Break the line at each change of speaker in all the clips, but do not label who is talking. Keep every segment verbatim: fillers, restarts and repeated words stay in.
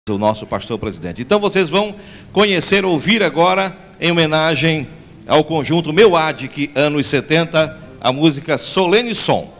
o nosso pastor presidente. Então vocês vão conhecer, ouvir agora, em homenagem ao conjunto Meu Adic, anos setenta, a música Solene Som.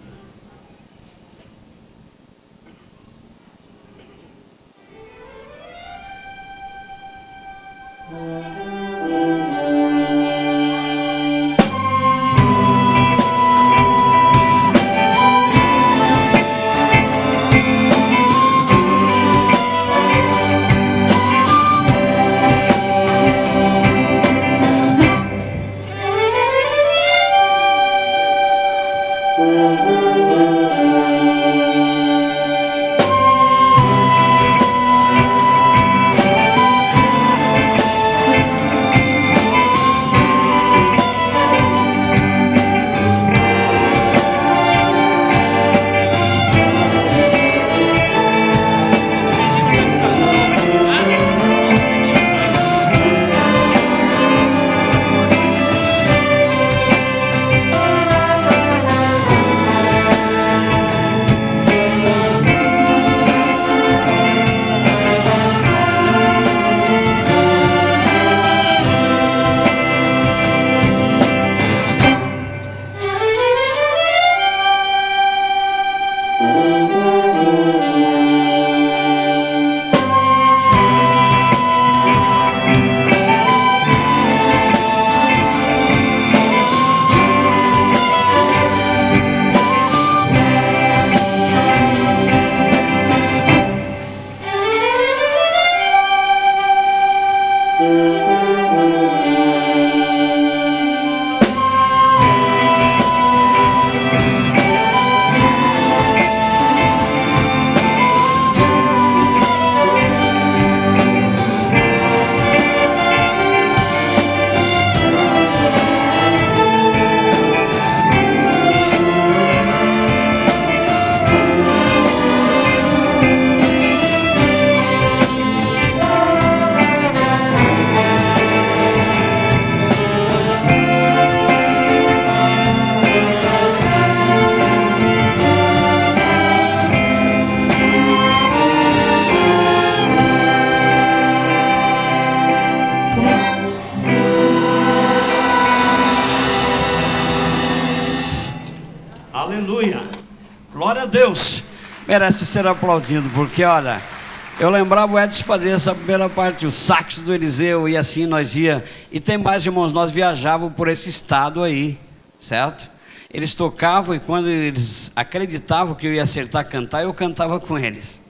Aleluia, glória a Deus, merece ser aplaudido, porque olha, eu lembrava o Edson fazer essa primeira parte, o sax do Eliseu, e assim nós ia, e tem mais irmãos, nós viajávamos por esse estado aí, certo? Eles tocavam e quando eles acreditavam que eu ia acertar cantar, eu cantava com eles.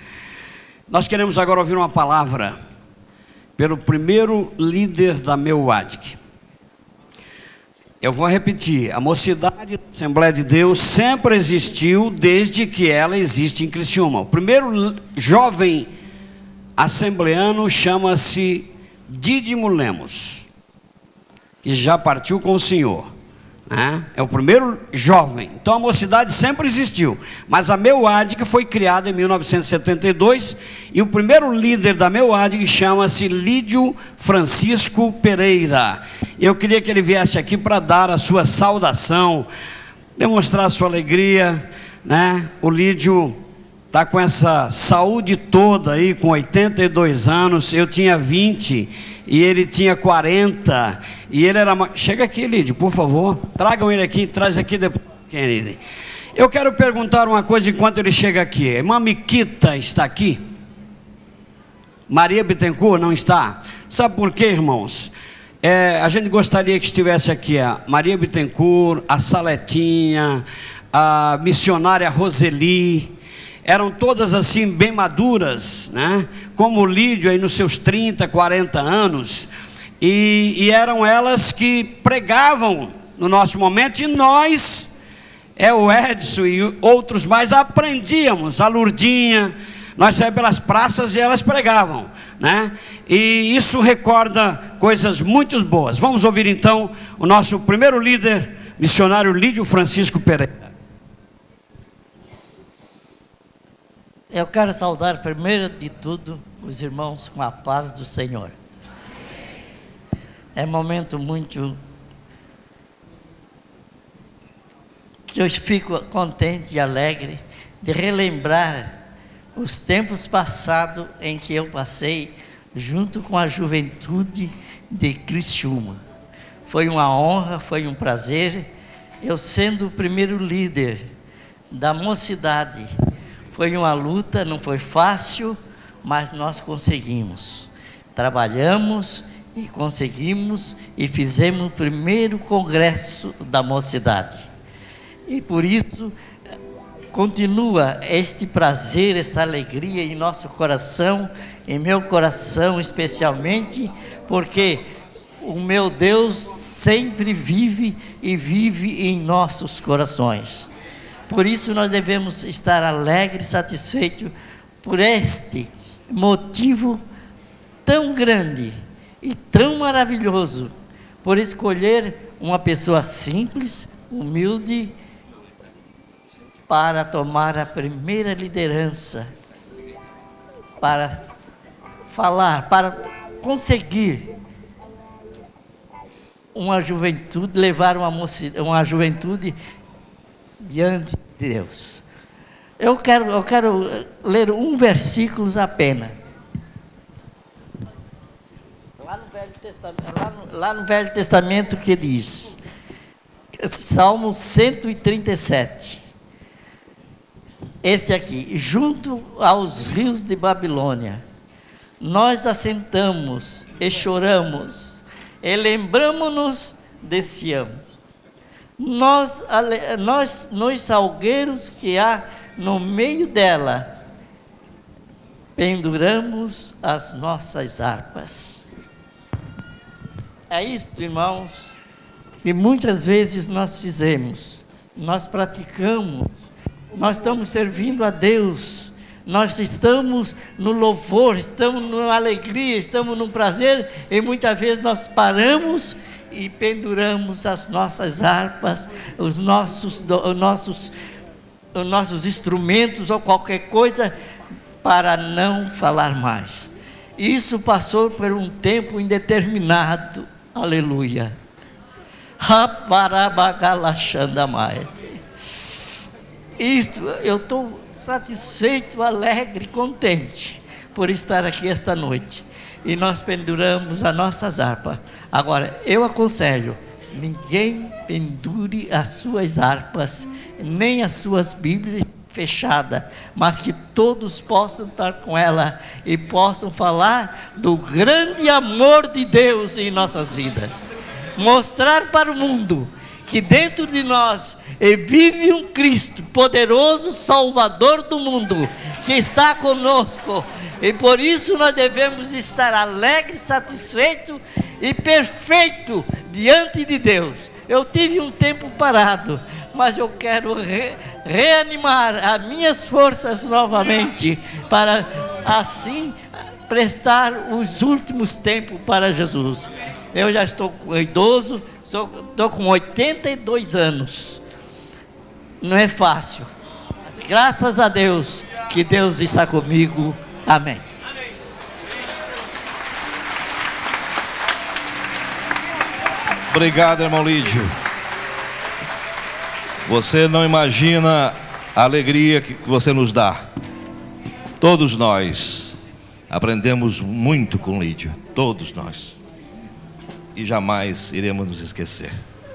Nós queremos agora ouvir uma palavra pelo primeiro líder da Meu Adic. Eu vou repetir, a mocidade da Assembleia de Deus sempre existiu desde que ela existe em Criciúma. O primeiro jovem assembleano chama-se Dídimo Lemos, que já partiu com o Senhor, né? É o primeiro jovem. Então a mocidade sempre existiu, mas a Meu Adic foi criada em mil novecentos e setenta e dois e o primeiro líder da Meu Adic chama-se Lídio Francisco Pereira. Eu queria que ele viesse aqui para dar a sua saudação, demonstrar a sua alegria, né? O Lídio está com essa saúde toda aí, com oitenta e dois anos, eu tinha vinte e ele tinha quarenta, e ele era... Chega aqui, Lídio, por favor, tragam ele aqui, traz aqui depois, Kennedy. Eu quero perguntar uma coisa enquanto ele chega aqui. A irmã Miquita está aqui? Maria Bittencourt não está? Sabe por quê, irmãos? É, a gente gostaria que estivesse aqui a Maria Bittencourt, a Saletinha, a missionária Roseli. Eram todas assim bem maduras, né? Como o Lídio aí nos seus trinta, quarenta anos, e, e eram elas que pregavam no nosso momento, e nós, é o Edson e outros mais, aprendíamos, a Lurdinha, nós saímos pelas praças e elas pregavam, né? E isso recorda coisas muito boas. Vamos ouvir então o nosso primeiro líder, missionário Lídio Francisco Pereira.
Eu quero saudar primeiro de tudo os irmãos com a paz do Senhor. É um momento muito que eu fico contente e alegre de relembrar os tempos passados em que eu passei junto com a juventude de Criciúma. Foi uma honra, foi um prazer, eu sendo o primeiro líder da mocidade. Foi uma luta, não foi fácil, mas nós conseguimos. Trabalhamos e conseguimos e fizemos o primeiro congresso da mocidade. E por isso continua este prazer, esta alegria em nosso coração, em meu coração especialmente, porque o meu Deus sempre vive e vive em nossos corações. Por isso nós devemos estar alegres, satisfeitos por este motivo tão grande e tão maravilhoso, por escolher uma pessoa simples, humilde, para tomar a primeira liderança, para falar, para conseguir uma juventude, levar uma, mocidade, uma juventude diante de Deus. Eu quero, eu quero ler um versículo apenas. Lá no Velho Testamento, lá no, lá no Velho Testamento que diz, Salmo cento e trinta e sete. Este aqui: junto aos rios de Babilônia, nós assentamos e choramos, e lembramo-nos de Sião. Nós, nós, nos salgueiros que há no meio dela, penduramos as nossas harpas. É isto, irmãos, que muitas vezes nós fizemos, nós praticamos, nós estamos servindo a Deus, nós estamos no louvor, estamos na alegria, estamos no prazer, e muitas vezes nós paramos e penduramos as nossas harpas, os nossos, os nossos, os nossos instrumentos ou qualquer coisa, para não falar mais. Isso passou por um tempo indeterminado, aleluia. Isto, eu estou satisfeito, alegre, contente por estar aqui esta noite. E nós penduramos as nossas harpas. Agora, eu aconselho, ninguém pendure as suas harpas, nem as suas Bíblias fechadas, mas que todos possam estar com ela e possam falar do grande amor de Deus em nossas vidas. Mostrar para o mundo que dentro de nós vive um Cristo poderoso, Salvador do mundo, que está conosco. E por isso nós devemos estar alegres, satisfeitos e perfeitos diante de Deus. Eu tive um tempo parado, mas eu quero re, reanimar as minhas forças novamente, para assim prestar os últimos tempos para Jesus. Eu já estou idoso, estou, estou com oitenta e dois anos. Não é fácil, mas graças a Deus, que Deus está comigo. Amém.
Obrigado, irmão Lídio. Você não imagina a alegria que você nos dá. Todos nós aprendemos muito com Lídio, todos nós, e jamais iremos nos esquecer.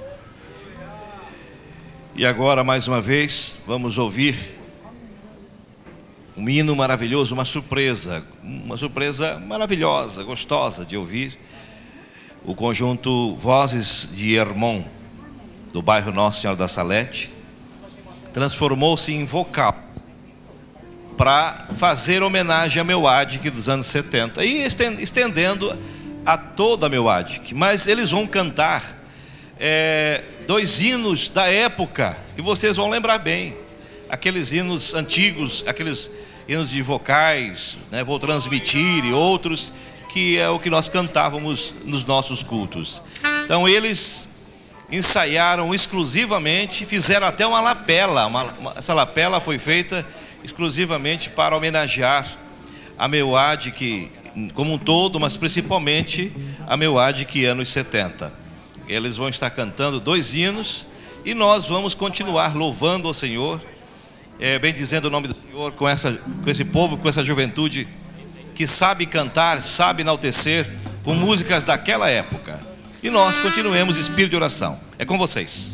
E agora, mais uma vez, vamos ouvir um hino maravilhoso, uma surpresa, uma surpresa maravilhosa, gostosa de ouvir. O conjunto Vozes de Hermon, do bairro Nossa Senhora da Salete, transformou-se em vocal para fazer homenagem a Meuadic dos anos setenta, e estendendo a toda a Meuadic. Mas eles vão cantar é, dois hinos da época, e vocês vão lembrar bem, aqueles hinos antigos, aqueles hinos de vocais, né, Vou Transmitir e outros, que é o que nós cantávamos nos nossos cultos. Então eles ensaiaram exclusivamente, fizeram até uma lapela, uma, uma, essa lapela foi feita exclusivamente para homenagear a Meuadic como um todo, mas principalmente a Meuadic anos setenta. Eles vão estar cantando dois hinos, e nós vamos continuar louvando ao Senhor é, bendizendo o nome do Senhor com, essa, com esse povo, com essa juventude que sabe cantar, sabe enaltecer com músicas daquela época. E nós continuemos espírito de oração. É com vocês.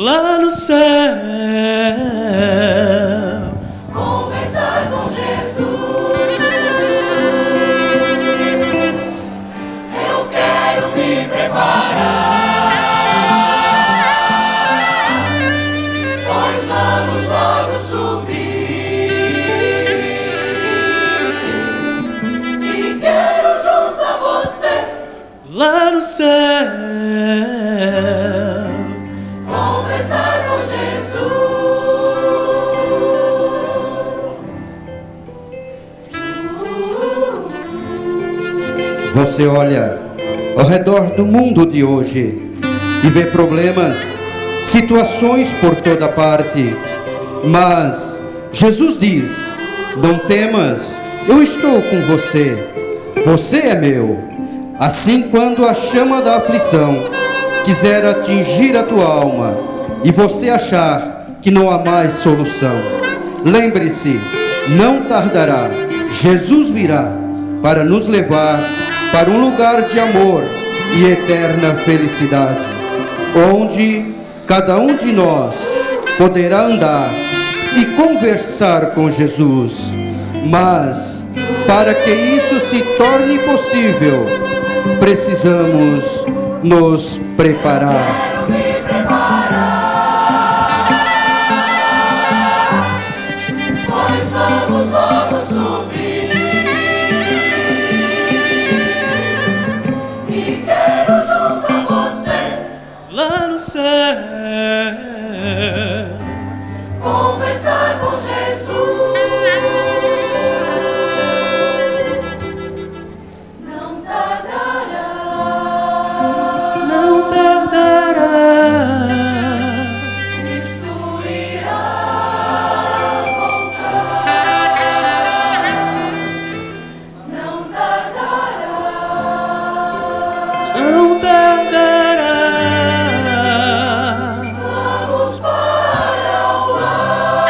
lá no céu.
Conversar com Jesus. Eu quero me preparar, nós vamos logo subir. E quero junto a você
Lá no céu.
conversar com Jesus.
Você olha ao redor do mundo de hoje e vê problemas, situações por toda parte, mas Jesus diz: não temas, eu estou com você, você é meu. Assim, quando a chama da aflição quiser atingir a tua alma e você achar que não há mais solução, lembre-se, não tardará, Jesus virá para nos levar para um lugar de amor e eterna felicidade, onde cada um de nós poderá andar e conversar com Jesus. Mas para que isso se torne possível, precisamos nos preparar.
Quero me preparar, nós vamos logo subir. E quero junto a você
Lá no céu.
conversar com Jesus. Não tardará,
Não tardará.
Cristo irá voltar. Não tardará,
Não tardará.
vamos para o ar.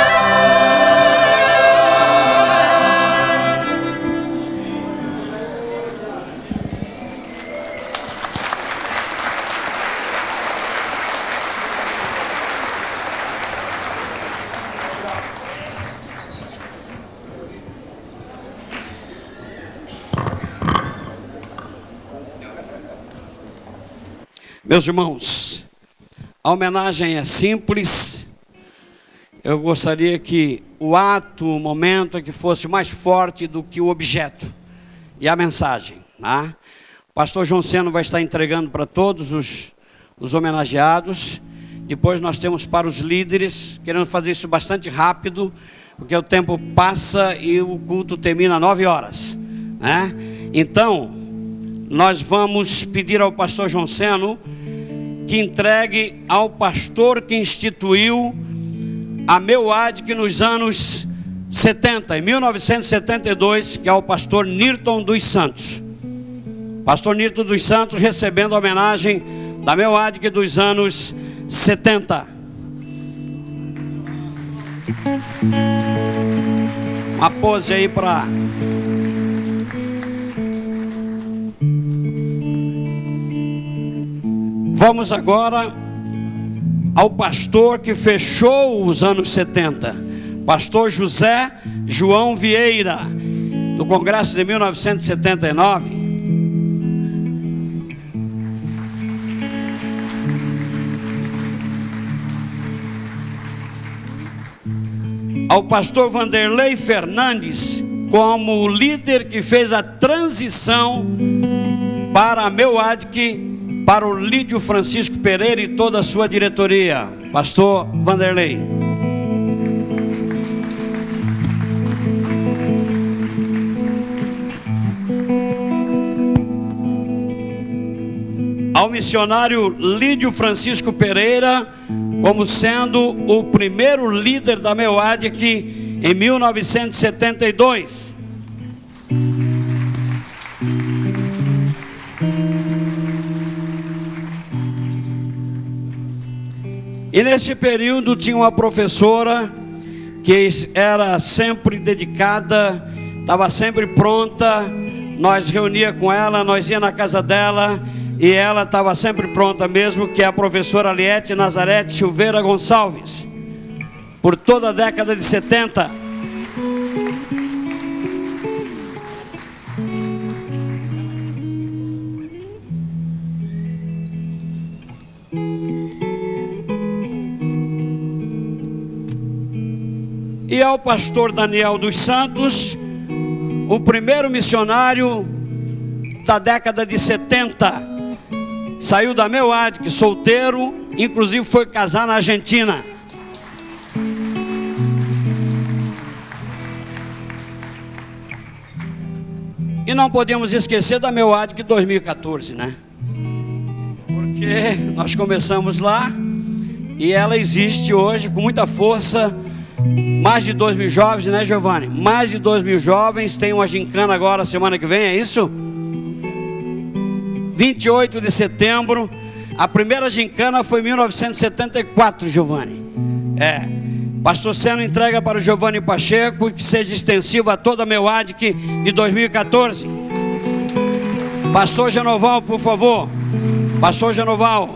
Meus irmãos, a homenagem é simples. Eu gostaria que o ato, o momento é que fosse mais forte do que o objeto e a mensagem, tá? O pastor João Seno vai estar entregando para todos os, os homenageados. Depois nós temos para os líderes, querendo fazer isso bastante rápido, porque o tempo passa e o culto termina às nove horas, né? Então, nós vamos pedir ao pastor João Seno que entregue ao pastor que instituiu a MEUADIC nos anos setenta, em mil novecentos e setenta e dois, que é o pastor Nirton dos Santos. Pastor Nirton dos Santos recebendo a homenagem da MEUADIC dos anos setenta. Uma pose aí para... Vamos agora ao pastor que fechou os anos setenta, pastor José João Vieira, do Congresso de mil novecentos e setenta e nove. Ao pastor Vanderlei Fernandes, como o líder que fez a transição para a MEUADIC, para o Lídio Francisco Pereira e toda a sua diretoria. Pastor Vanderlei. Ao missionário Lídio Francisco Pereira, como sendo o primeiro líder da MEUADIC em mil novecentos e setenta e dois. E nesse período tinha uma professora que era sempre dedicada, estava sempre pronta. Nós reunia com ela, nós ia na casa dela e ela estava sempre pronta mesmo, que é a professora Aliete Nazarete Silveira Gonçalves, por toda a década de setenta. E ao pastor Daniel dos Santos, o primeiro missionário da década de setenta, saiu da Meuadic, solteiro, inclusive foi casar na Argentina. E não podemos esquecer da Meuadic dois mil e quatorze, né? Porque nós começamos lá e ela existe hoje com muita força. Mais de dois mil jovens, né, Giovanni? Mais de dois mil jovens. Tem uma gincana agora, semana que vem, é isso? vinte e oito de setembro. A primeira gincana foi em mil novecentos e setenta e quatro, Giovanni. É. Pastor Seno entrega para o Giovanni Pacheco, que seja extensiva a toda a Meuadic de dois mil e quatorze. Pastor Genoval, por favor. Pastor Genoval.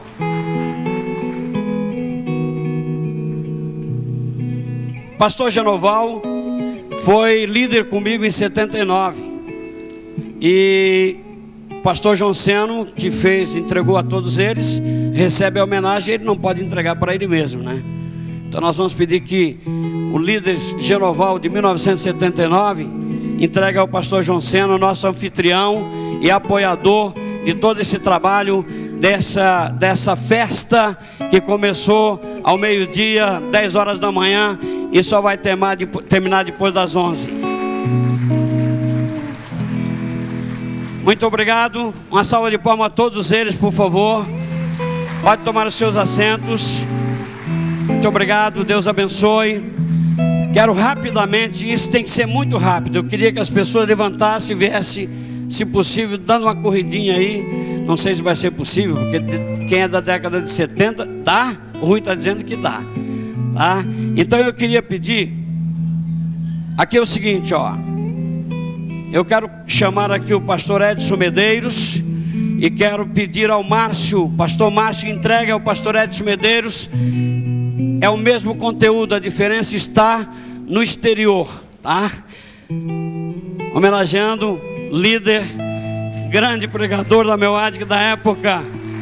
Pastor Genoval foi líder comigo em setenta e nove. E o pastor João Seno, que fez, entregou a todos eles, recebe a homenagem, ele não pode entregar para ele mesmo, né? Então nós vamos pedir que o líder Genoval de mil novecentos e setenta e nove entregue ao pastor João Seno, nosso anfitrião e apoiador de todo esse trabalho, dessa, dessa festa que começou ao meio-dia, dez horas da manhã, e só vai terminar depois das onze. Muito obrigado. Uma salva de palmas a todos eles, por favor. Pode tomar os seus assentos. Muito obrigado, Deus abençoe. Quero rapidamente, isso tem que ser muito rápido. Eu queria que as pessoas levantassem e viessem, se possível, dando uma corridinha aí. Não sei se vai ser possível, porque quem é da década de setenta, dá? O Rui está dizendo que dá. Tá? Então eu queria pedir, aqui é o seguinte, ó. Eu quero chamar aqui o pastor Edson Medeiros e quero pedir ao Márcio, pastor Márcio, entregue ao pastor Edson Medeiros. É o mesmo conteúdo, a diferença está no exterior, tá? Homenageando líder, grande pregador da Meuadic da época.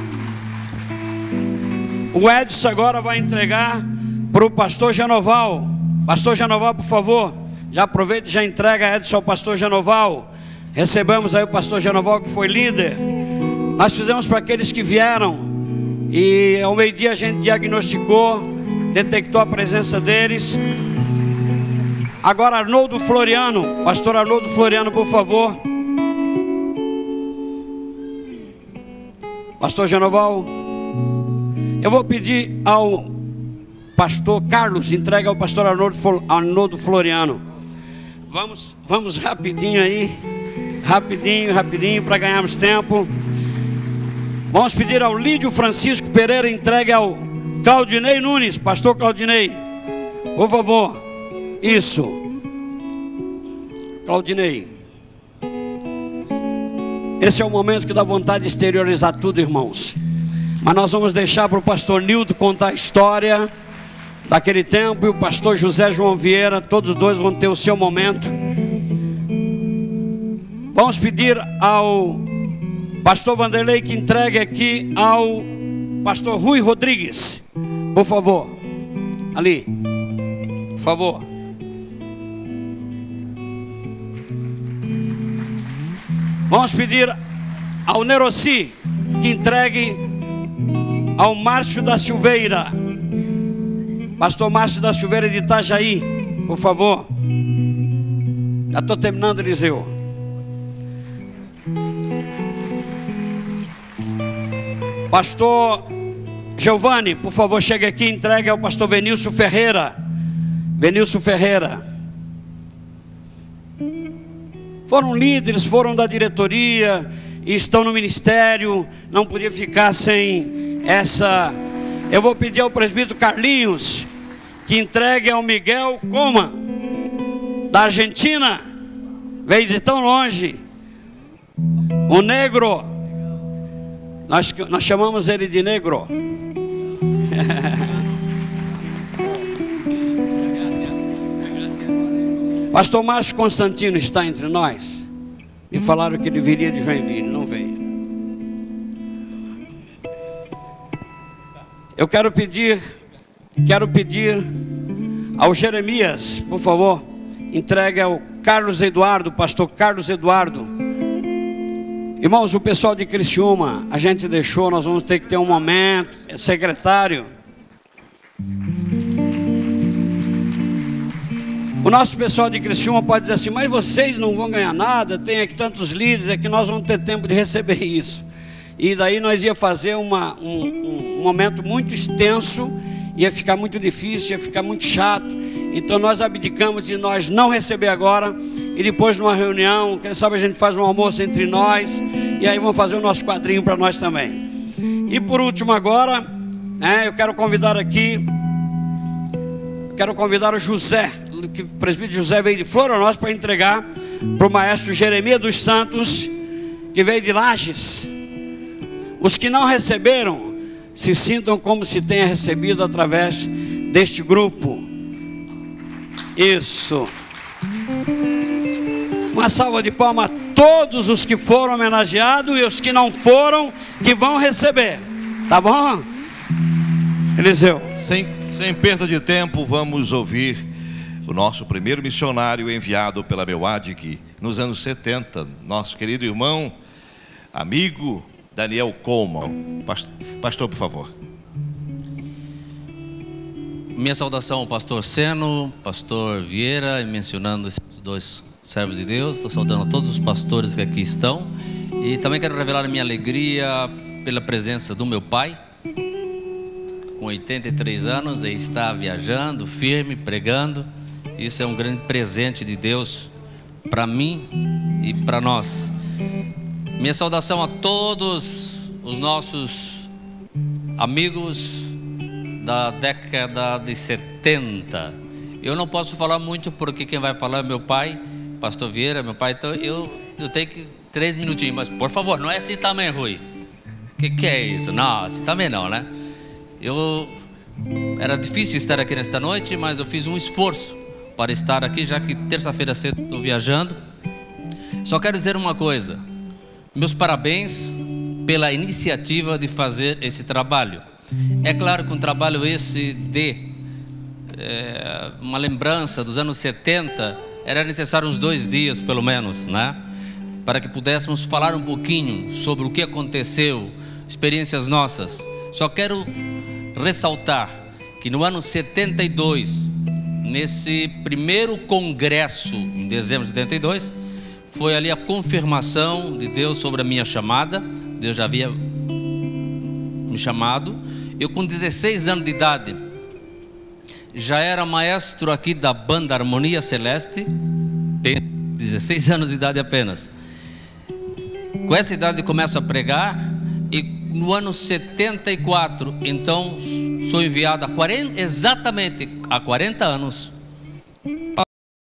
O Edson agora vai entregar para o pastor Genoval. Pastor Genoval, por favor, já aproveita e já entrega Edson ao pastor Genoval. Recebemos aí o pastor Genoval, que foi líder. Nós fizemos para aqueles que vieram, e ao meio-dia a gente diagnosticou, detectou a presença deles. Agora Arnoldo Floriano, pastor Arnoldo Floriano, por favor. Pastor Genoval, eu vou pedir ao pastor Carlos, entrega ao pastor Arnoldo, Arnoldo Floriano. Vamos, vamos rapidinho aí, rapidinho, rapidinho, para ganharmos tempo. Vamos pedir ao Lídio Francisco Pereira, entregue ao Claudinei Nunes, pastor Claudinei, por favor. Isso, Claudinei. Esse é o momento que dá vontade de exteriorizar tudo, irmãos. Mas nós vamos deixar para o pastor Nildo contar a história daquele tempo, e o pastor José João Vieira, todos dois vão ter o seu momento. Vamos pedir ao pastor Vanderlei que entregue aqui ao pastor Rui Rodrigues, por favor. Ali, por favor. Vamos pedir ao Neroci que entregue ao Márcio da Silveira, pastor Márcio da Silveira de Itajaí, por favor. Já estou terminando, Eliseu. Pastor Giovanni, por favor, chegue aqui e entregue ao pastor Venilson Ferreira. Venilson Ferreira. Foram líderes, foram da diretoria e estão no ministério. Não podia ficar sem essa. Eu vou pedir ao presbítero Carlinhos que entregue ao Miguel Coma, da Argentina, veio de tão longe, o negro. Nós, nós chamamos ele de negro. Pastor Márcio Constantino está entre nós. Me falaram que ele viria de Joinville, não veio. Eu quero pedir, quero pedir ao Jeremias, por favor, entregue ao Carlos Eduardo, pastor Carlos Eduardo. Irmãos, o pessoal de Criciúma, a gente deixou, nós vamos ter que ter um momento. Secretário, o nosso pessoal de Criciúma pode dizer assim, mas vocês não vão ganhar nada, tem aqui tantos líderes, é que nós vamos ter tempo de receber isso. E daí nós ia fazer uma, um, um momento muito extenso, ia ficar muito difícil, ia ficar muito chato. Então nós abdicamos de nós não receber agora, e depois numa reunião, quem sabe a gente faz um almoço entre nós, e aí vamos fazer o nosso quadrinho para nós também. E por último agora, né, eu quero convidar aqui, quero convidar o José, que o presbítero José veio de Florianópolis para entregar para o maestro Jeremias dos Santos, que veio de Lages. Os que não receberam, se sintam como se tenha recebido através deste grupo. Isso. Uma salva de palmas a todos os que foram homenageados e os que não foram, que vão receber. Tá bom? Eliseu.
Sem, sem perda de tempo, vamos ouvir o nosso primeiro missionário enviado pela Meuadic nos anos setenta, nosso querido irmão, amigo Daniel Coleman. Pastor, pastor, por favor.
Minha saudação ao pastor Seno, pastor Vieira, e mencionando esses dois servos de Deus. Estou saudando a todos os pastores que aqui estão. E também quero revelar a minha alegria pela presença do meu pai, com oitenta e três anos, e está viajando, firme, pregando. Isso é um grande presente de Deus para mim e para nós. Minha saudação a todos os nossos amigos da década de setenta. Eu não posso falar muito porque quem vai falar é meu pai, pastor Vieira, meu pai. Então eu, eu tenho que três minutinhos, mas por favor, não é assim também, Rui. O que, que é isso? Não, assim também não, né? Eu era difícil estar aqui nesta noite, mas eu fiz um esforço para estar aqui, já que terça-feira cedo estou viajando. Só quero dizer uma coisa: meus parabéns pela iniciativa de fazer esse trabalho. É claro que um trabalho esse de é, uma lembrança dos anos setenta, era necessário uns dois dias pelo menos, né? Para que pudéssemos falar um pouquinho sobre o que aconteceu, experiências nossas. Só quero ressaltar que no ano setenta e dois, nesse primeiro congresso, em dezembro de setenta e dois, foi ali a confirmação de Deus sobre a minha chamada. Deus já havia me chamado. Eu com dezesseis anos de idade já era maestro aqui da banda Harmonia Celeste. Tenho dezesseis anos de idade apenas. Com essa idade começo a pregar, e no ano setenta e quatro, então sou enviado a quarenta, exatamente há quarenta anos,